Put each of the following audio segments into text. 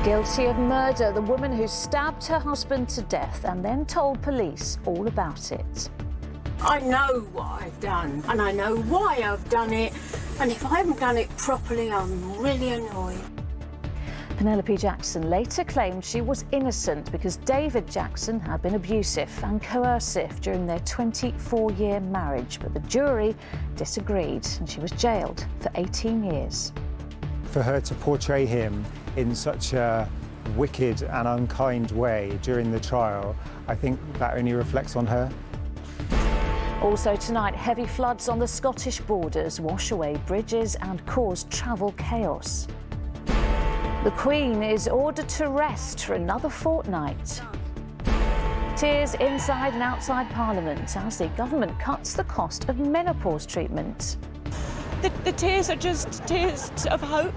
Guilty of murder, the woman who stabbed her husband to death and then told police all about it. I know what I've done, and I know why I've done it, and if I haven't done it properly, I'm really annoyed. Penelope Jackson later claimed she was innocent because David Jackson had been abusive and coercive during their 24-year marriage, but the jury disagreed and she was jailed for 18 years. For her to portray him in such a wicked and unkind way during the trial, I think that only reflects on her. Also tonight, heavy floods on the Scottish borders wash away bridges and cause travel chaos. The Queen is ordered to rest for another fortnight. Tears inside and outside Parliament as the government cuts the cost of menopause treatment. The tears are just tears of hope,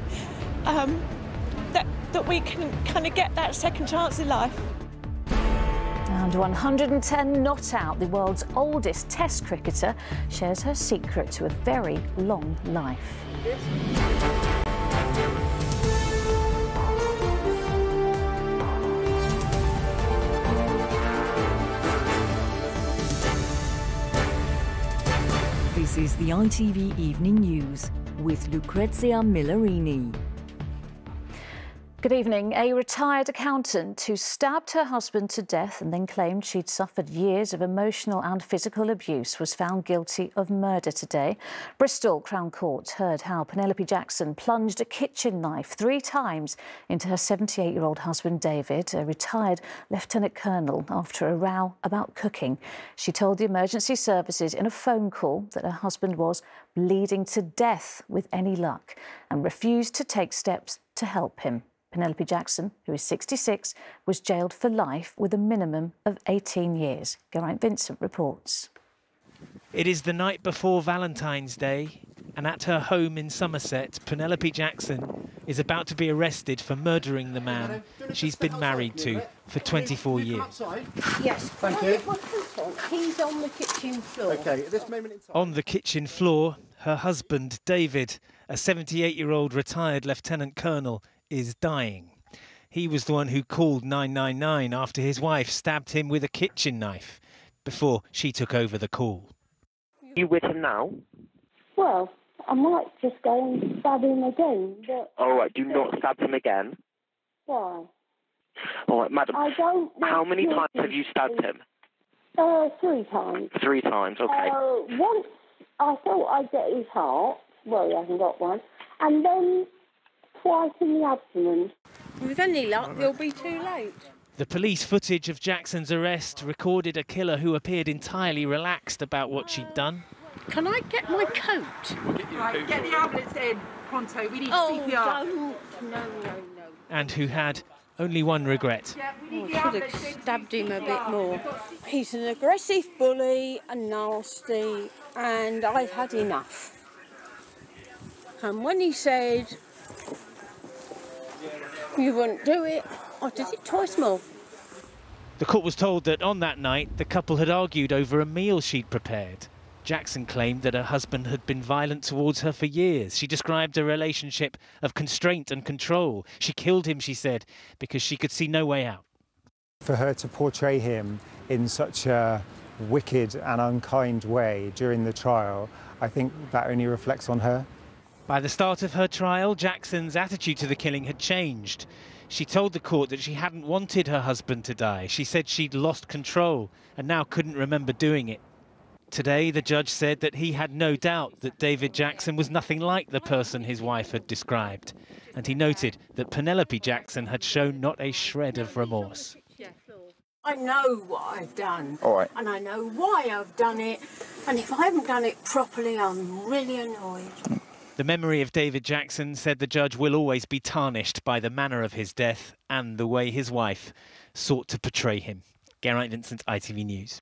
that we can kind of get that second chance in life. And 110 not out, the world's oldest Test cricketer, shares her secret to a very long life. This is the ITV Evening News with Lucrezia Millarini. Good evening. A retired accountant who stabbed her husband to death and then claimed she'd suffered years of emotional and physical abuse was found guilty of murder today. Bristol Crown Court heard how Penelope Jackson plunged a kitchen knife 3 times into her 78-year-old husband David, a retired lieutenant colonel, after a row about cooking. She told the emergency services in a phone call that her husband was bleeding to death with any luck and refused to take steps to help him. Penelope Jackson, who is 66, was jailed for life with a minimum of 18 years. Geraint Vincent reports. It is the night before Valentine's Day, and at her home in Somerset, Penelope Jackson is about to be arrested for murdering the man she's been married to for 24 years. Yes, thank you. He's on the kitchen floor. Okay, at this moment in time... On the kitchen floor, her husband, David, a 78-year-old retired lieutenant colonel, is dying. He was the one who called 999 after his wife stabbed him with a kitchen knife before she took over the call. You with him now? Well, I might just go and stab him again, but... All right, do not stab him again. Why? All right, madam, I don't... how many times have you stabbed him? 3 times. 3 times, okay. Once I thought I'd get his heart. Well, he hasn't got one. And then twice in the abdomen. With any luck, you'll be too late. The police footage of Jackson's arrest recorded a killer who appeared entirely relaxed about what she'd done. Can I get my coat? Right, get the ambulance in, pronto. We need CPR. No. And who had only one regret. Yeah, we need the Should ambulance have in. stabbed him a bit more. He's an aggressive bully and nasty, and I've had enough. And when he said you wouldn't do it, I did it twice more. The court was told that on that night, the couple had argued over a meal she'd prepared. Jackson claimed that her husband had been violent towards her for years. She described a relationship of constraint and control. She killed him, she said, because she could see no way out. For her to portray him in such a wicked and unkind way during the trial, I think that only reflects on her. By the start of her trial, Jackson's attitude to the killing had changed. She told the court that she hadn't wanted her husband to die. She said she'd lost control and now couldn't remember doing it. Today, the judge said that he had no doubt that David Jackson was nothing like the person his wife had described. And he noted that Penelope Jackson had shown not a shred of remorse. I know what I've done. All right. And I know why I've done it. And if I haven't done it properly, I'm really annoyed. The memory of David Jackson, said the judge, will always be tarnished by the manner of his death and the way his wife sought to portray him. Geraint Vincent, ITV News.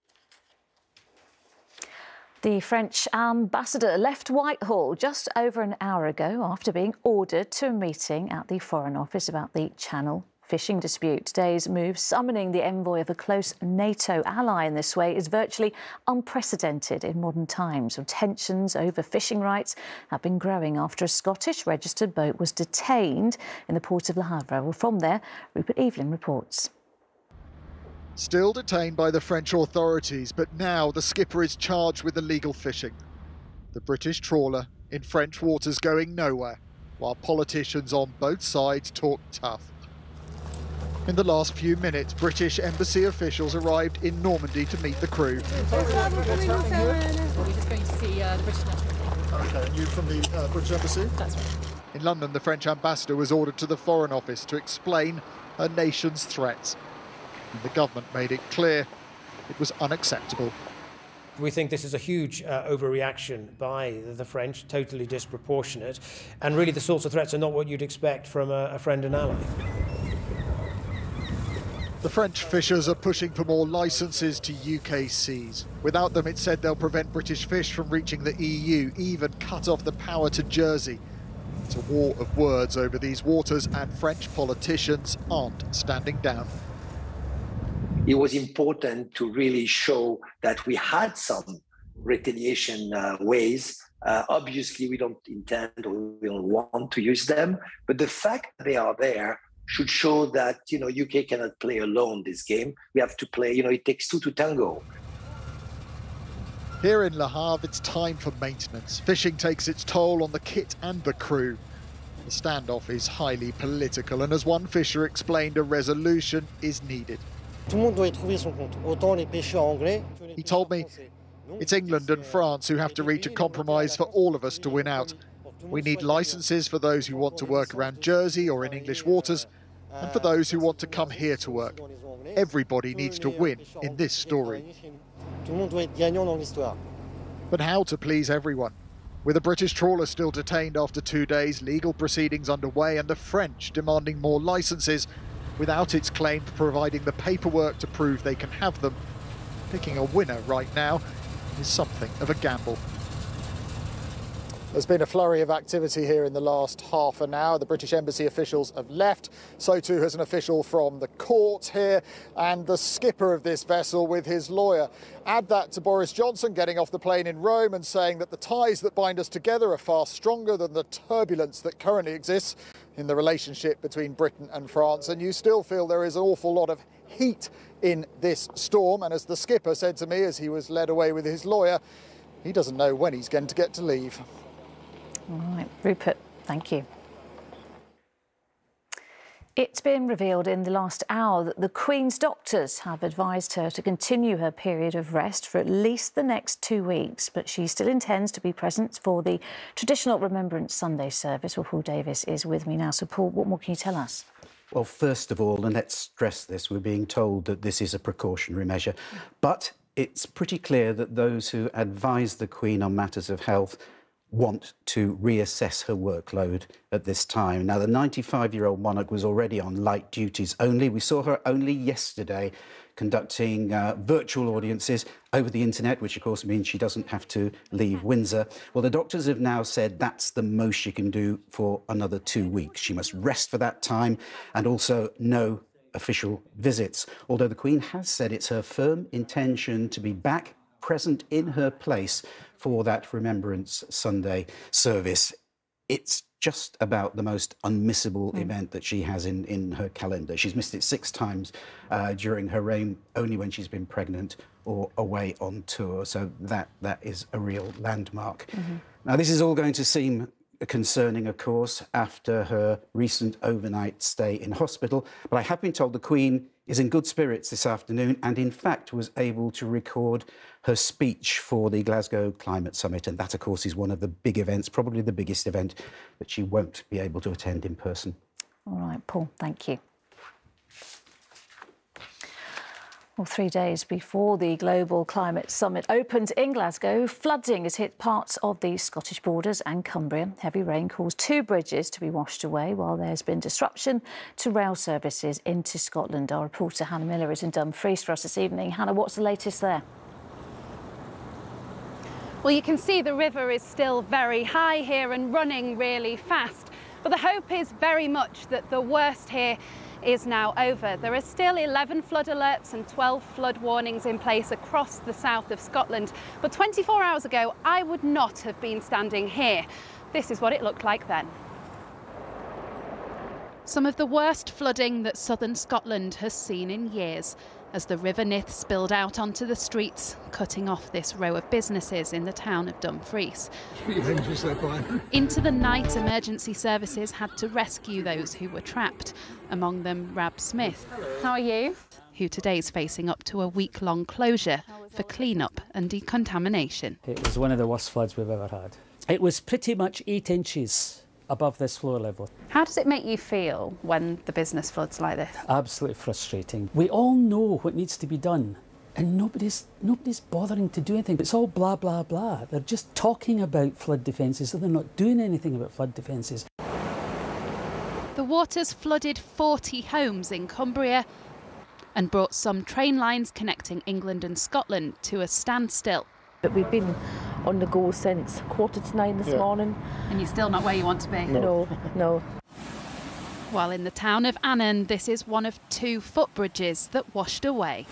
The French ambassador left Whitehall just over an hour ago after being ordered to a meeting at the Foreign Office about the Channel fishing dispute. Today's move, summoning the envoy of a close NATO ally in this way, is virtually unprecedented in modern times. Tensions over fishing rights have been growing after a Scottish registered boat was detained in the port of Le Havre. Well, from there, Rupert Evelyn reports. Still detained by the French authorities, but now the skipper is charged with illegal fishing. The British trawler in French waters going nowhere, while politicians on both sides talk tough. In the last few minutes, British embassy officials arrived in Normandy to meet the crew. We're just going to see the British National. Okay, and you from the British embassy? That's right. In London, the French ambassador was ordered to the Foreign Office to explain her nation's threats. And the government made it clear it was unacceptable. We think this is a huge overreaction by the French, totally disproportionate, and really the sorts of threats are not what you'd expect from a friend and ally. The French fishers are pushing for more licences to UK seas. Without them, it said they'll prevent British fish from reaching the EU, even cut off the power to Jersey. It's a war of words over these waters, and French politicians aren't standing down. It was important to really show that we had some retaliation ways. Obviously, we don't intend or we don't want to use them, but the fact that they are there should show that, UK cannot play alone this game. We have to play, it takes two to tango. Here in Le Havre, it's time for maintenance. Fishing takes its toll on the kit and the crew. The standoff is highly political, and as one fisher explained, a resolution is needed. He told me it's England and France who have to reach a compromise for all of us to win out. We need licences for those who want to work around Jersey or in English waters, and for those who want to come here to work. Everybody needs to win in this story. But how to please everyone? With a British trawler still detained after 2 days, legal proceedings underway, and the French demanding more licences, without its claim for providing the paperwork to prove they can have them, picking a winner right now is something of a gamble. There's been a flurry of activity here in the last half an hour. The British embassy officials have left. So too has an official from the court here, and the skipper of this vessel with his lawyer. Add that to Boris Johnson getting off the plane in Rome and saying that the ties that bind us together are far stronger than the turbulence that currently exists in the relationship between Britain and France. And you still feel there is an awful lot of heat in this storm. And as the skipper said to me as he was led away with his lawyer, he doesn't know when he's going to get to leave. All right, Rupert, thank you. It's been revealed in the last hour that the Queen's doctors have advised her to continue her period of rest for at least the next 2 weeks, but she still intends to be present for the traditional Remembrance Sunday service. Well, Paul Davis is with me now. So, Paul, what more can you tell us? Well, first of all, and let's stress this, we're being told that this is a precautionary measure, but it's pretty clear that those who advise the Queen on matters of health want to reassess her workload at this time. Now, the 95-year-old monarch was already on light duties only. We saw her only yesterday conducting virtual audiences over the internet, which of course means she doesn't have to leave Windsor. Well, the doctors have now said that's the most she can do for another 2 weeks. She must rest for that time, and also no official visits. Although the Queen has said it's her firm intention to be back present in her place for that Remembrance Sunday service. It's just about the most unmissable event that she has in her calendar. She's missed it 6 times during her reign, only when she's been pregnant or away on tour. So that is a real landmark. Now, this is all going to seem concerning, of course, after her recent overnight stay in hospital. But I have been told the Queen is in good spirits this afternoon and, in fact, was able to record her speech for the Glasgow Climate Summit. And that, of course, is one of the big events, probably the biggest event that she won't be able to attend in person. All right, Paul, thank you. Well, 3 days before the Global Climate Summit opened in Glasgow, flooding has hit parts of the Scottish borders and Cumbria. Heavy rain caused 2 bridges to be washed away, while there's been disruption to rail services into Scotland. Our reporter Hannah Miller is in Dumfries for us this evening. Hannah, what's the latest there? Well, you can see the river is still very high here and running really fast. But the hope is very much that the worst here is now over. There are still 11 flood alerts and 12 flood warnings in place across the south of Scotland. But 24 hours ago, I would not have been standing here. This is what it looked like then. Some of the worst flooding that southern Scotland has seen in years, as the River Nith spilled out onto the streets, cutting off this row of businesses in the town of Dumfries. Into the night, emergency services had to rescue those who were trapped, among them Rab Smith. How are you? Who today is facing up to a week-long closure for clean-up and decontamination. It was one of the worst floods we've ever had. It was pretty much 8 inches above this floor level. How does it make you feel when the business floods like this? Absolutely frustrating. We all know what needs to be done, and nobody's bothering to do anything. It's all blah, blah, blah. They're just talking about flood defences, and they're not doing anything about flood defences. The waters flooded 40 homes in Cumbria and brought some train lines connecting England and Scotland to a standstill. But we've been on the go since 8:45 this morning. And you're still not where you want to be? No. While in the town of Annan, this is one of 2 footbridges that washed away.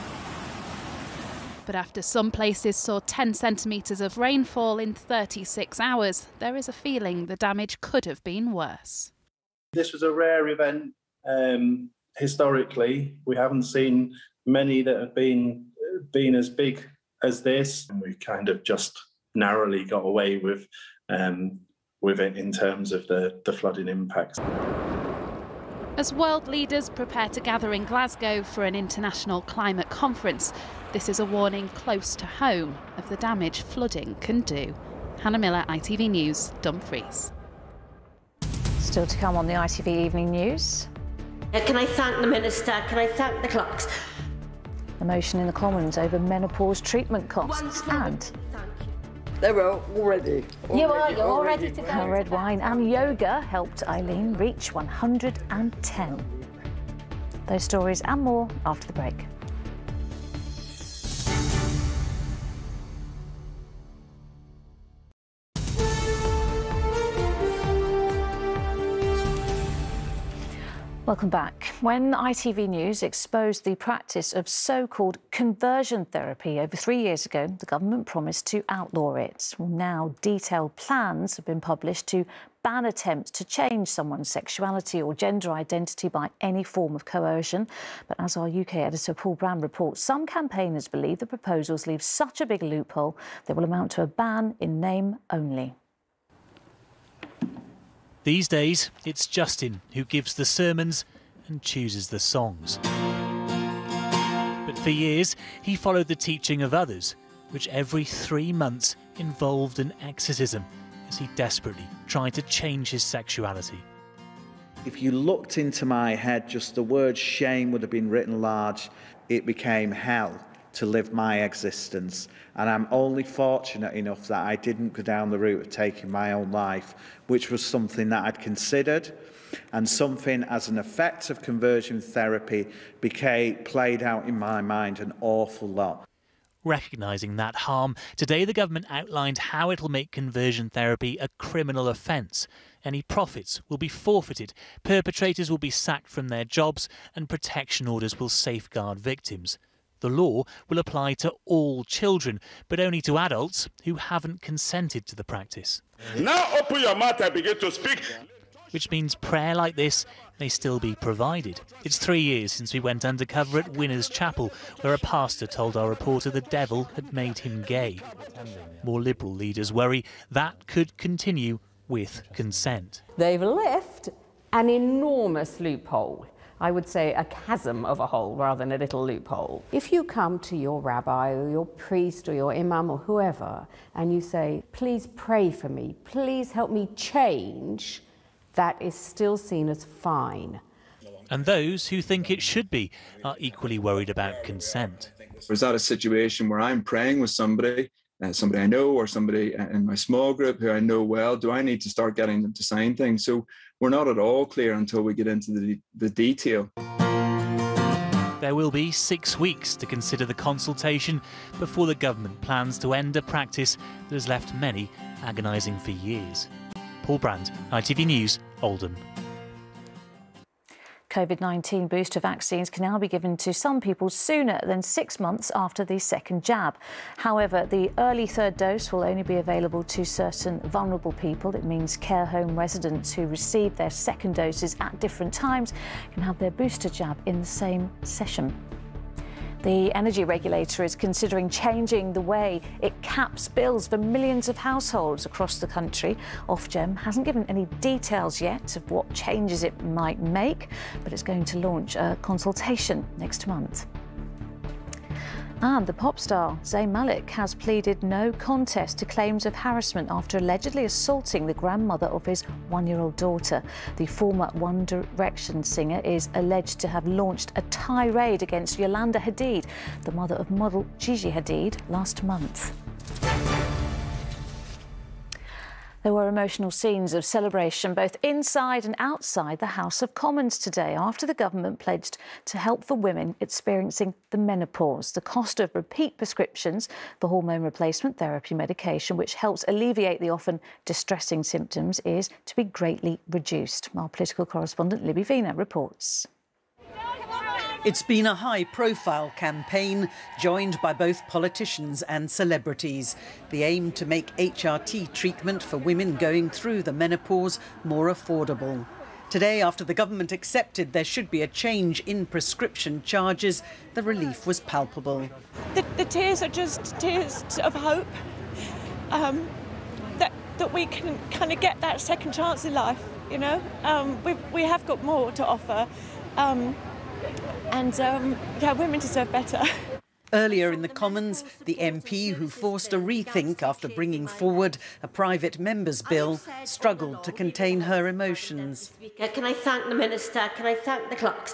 But after some places saw 10 centimetres of rainfall in 36 hours, there is a feeling the damage could have been worse. This was a rare event. Historically, we haven't seen many that have been as big as this. And we kind of just narrowly got away with it in terms of the flooding impacts. As world leaders prepare to gather in Glasgow for an international climate conference, this is a warning close to home of the damage flooding can do. Hannah Miller, ITV News, Dumfries. Still to come on the ITV Evening News. Can I thank the Minister? Can I thank the clocks? Emotion in the Commons over menopause treatment costs and... They're all ready. You're all ready to go. Red wine and yoga helped Eileen reach 110. Those stories and more after the break. Welcome back. When ITV News exposed the practice of so-called conversion therapy over 3 years ago, the government promised to outlaw it. Well, now detailed plans have been published to ban attempts to change someone's sexuality or gender identity by any form of coercion. But as our UK editor Paul Brand reports, some campaigners believe the proposals leave such a big loophole they will amount to a ban in name only. These days, it's Justin who gives the sermons and chooses the songs. But for years, he followed the teaching of others, which every 3 months involved an exorcism, as he desperately tried to change his sexuality. If you looked into my head, just the word shame would have been written large. It became hell to live my existence. And I'm only fortunate enough that I didn't go down the route of taking my own life, which was something that I'd considered, and something as an effect of conversion therapy played out in my mind an awful lot. Recognising that harm, today the government outlined how it'll make conversion therapy a criminal offence. Any profits will be forfeited, perpetrators will be sacked from their jobs, and protection orders will safeguard victims. The law will apply to all children, but only to adults who haven't consented to the practice. Now open your mouth and begin to speak. Which means prayer like this may still be provided. It's 3 years since we went undercover at Winners Chapel, where a pastor told our reporter the devil had made him gay. More liberal leaders worry that could continue with consent. They've left an enormous loophole. I would say a chasm of a hole rather than a little loophole. If you come to your rabbi or your priest or your imam or whoever and you say, please pray for me, please help me change, that is still seen as fine. And those who think it should be are equally worried about consent. Is that a situation where I'm praying with somebody I know or somebody in my small group who I know well? Do I need to start getting them to sign things? So we're not at all clear until we get into the detail. There will be 6 weeks to consider the consultation before the government plans to end a practice that has left many agonising for years. Paul Brand, ITV News, Oldham. COVID-19 booster vaccines can now be given to some people sooner than 6 months after the second jab. However, the early third dose will only be available to certain vulnerable people. It means care home residents who receive their second doses at different times can have their booster jab in the same session. The energy regulator is considering changing the way it caps bills for millions of households across the country. Ofgem hasn't given any details yet of what changes it might make, but it's going to launch a consultation next month. And the pop star Zayn Malik has pleaded no contest to claims of harassment after allegedly assaulting the grandmother of his one-year-old daughter. The former One Direction singer is alleged to have launched a tirade against Yolanda Hadid, the mother of model Gigi Hadid, last month. There were emotional scenes of celebration both inside and outside the House of Commons today after the government pledged to help for women experiencing the menopause. The cost of repeat prescriptions for hormone replacement therapy medication, which helps alleviate the often distressing symptoms, is to be greatly reduced. Our political correspondent Libby Vina reports. It's been a high-profile campaign joined by both politicians and celebrities. The aim to make HRT treatment for women going through the menopause more affordable. Today, after the government accepted there should be a change in prescription charges, the relief was palpable. The tears are just tears of hope, that we can kind of get that second chance in life, you know. We have got more to offer. Yeah, women deserve better. Earlier in the Commons, the MP who forced a rethink after bringing forward a private member's bill struggled to contain her emotions. Can I thank the Minister? Can I thank the clocks?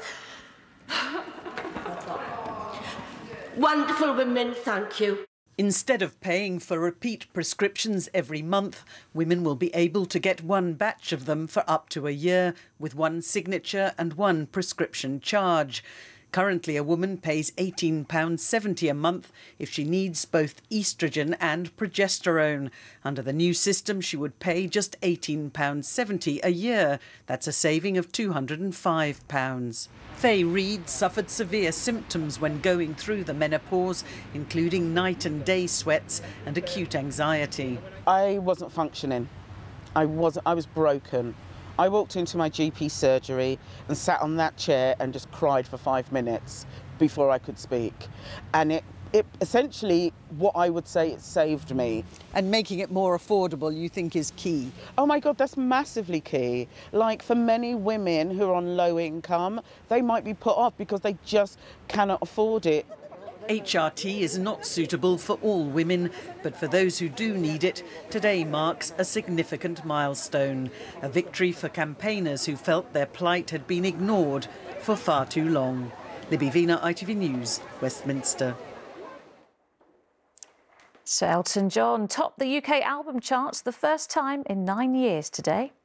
Wonderful women, thank you. Instead of paying for repeat prescriptions every month, women will be able to get one batch of them for up to a year, with one signature and one prescription charge. Currently, a woman pays £18.70 a month if she needs both oestrogen and progesterone. Under the new system, she would pay just £18.70 a year. That's a saving of £205. Faye Reid suffered severe symptoms when going through the menopause, including night and day sweats and acute anxiety. I wasn't functioning. I was broken. I walked into my GP surgery and sat on that chair and just cried for 5 minutes before I could speak. And it essentially, what I would say, it saved me. And making it more affordable, you think, is key? Oh my God, that's massively key. Like, for many women who are on low income, they might be put off because they just cannot afford it. HRT is not suitable for all women, but for those who do need it, today marks a significant milestone, a victory for campaigners who felt their plight had been ignored for far too long. Libby Vina, ITV News, Westminster. Sir Elton John topped the UK album charts the first time in 9 years today.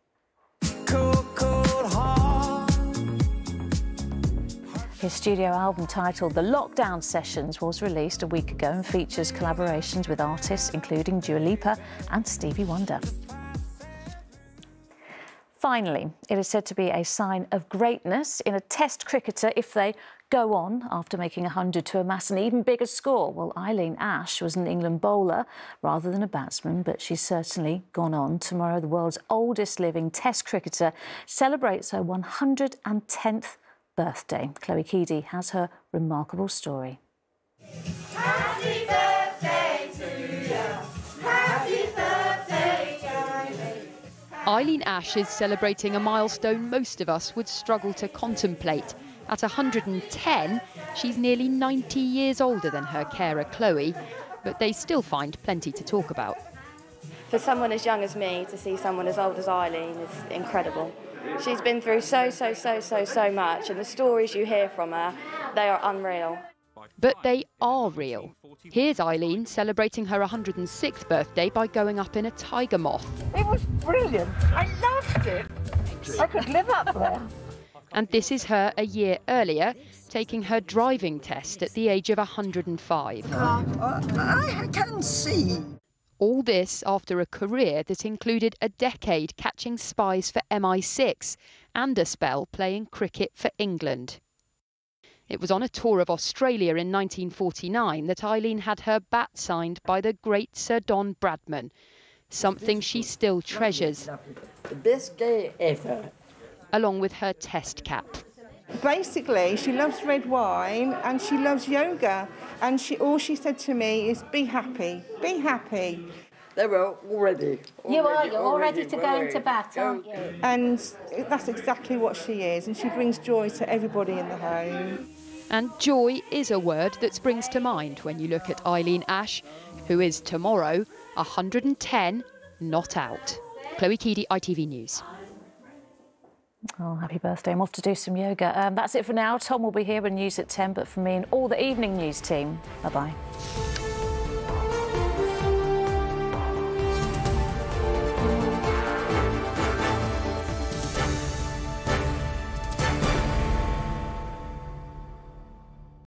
His studio album titled The Lockdown Sessions was released a week ago and features collaborations with artists including Dua Lipa and Stevie Wonder. Finally, it is said to be a sign of greatness in a Test cricketer if they go on after making 100 to amass an even bigger score. Well, Eileen Ash was an England bowler rather than a batsman, but she's certainly gone on. Tomorrow, the world's oldest living Test cricketer celebrates her 110th birthday. Chloe Keedy has her remarkable story. Happy birthday to you. Happy birthday to you. Eileen Ash is celebrating a milestone most of us would struggle to contemplate. At 110, she's nearly 90 years older than her carer Chloe, but they still find plenty to talk about. For someone as young as me to see someone as old as Eileen is incredible. She's been through so much, and the stories you hear from her, they are unreal. But they are real. Here's Eileen celebrating her 106th birthday by going up in a tiger moth. It was brilliant. I loved it. I could live up there. And this is her a year earlier, taking her driving test at the age of 105. I can see. All this after a career that included a decade catching spies for MI6 and a spell playing cricket for England. It was on a tour of Australia in 1949 that Eileen had her bat signed by the great Sir Don Bradman, something she still treasures. The best day ever. Along with her test cap. Basically, she loves red wine and she loves yoga. And all she said to me is, be happy, be happy. They were already. You're all ready to go into bat, aren't you? And that's exactly what she is. And she brings joy to everybody in the home. And joy is a word that springs to mind when you look at Eileen Ash, who is tomorrow 110, not out. Chloe Keedy, ITV News. Oh, happy birthday. I'm off to do some yoga. That's it for now. Tom will be here with news at 10, but from me and all the evening news team, bye-bye.